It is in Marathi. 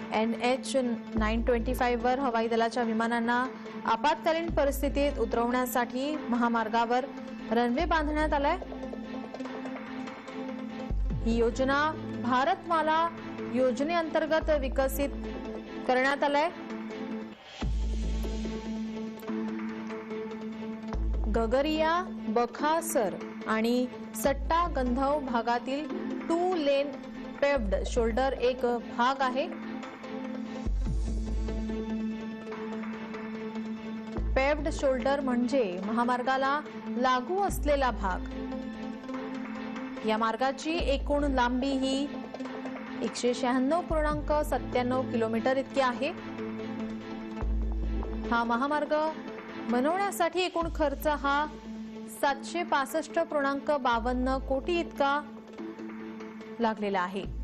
NH-925 वर हवाई दलाच्या विमानांना आपत्कालीन परिस्थितीत उतरवण्यासाठी महामार्गावर रनवे बांधण्यात आलाय। ही योजना भारतमाला योजनेअंतर्गत विकसित करण्यात आलाय। गगरिया, बखासर आणि सट्टा गंधव भागातील 2 लेन पेव्हड शोल्डर एक भाग आहे। पेव्हड शोल्डर म्हणजे महामार्गाला लागू असलेला भाग। या मार्गाची एकूण लांबी ही 196.97 किलोमीटर इतकी आहे। हा महामार्ग बनवण्यासाठी एकूण खर्च हा 765.52 कोटी इतका लागलेला आहे।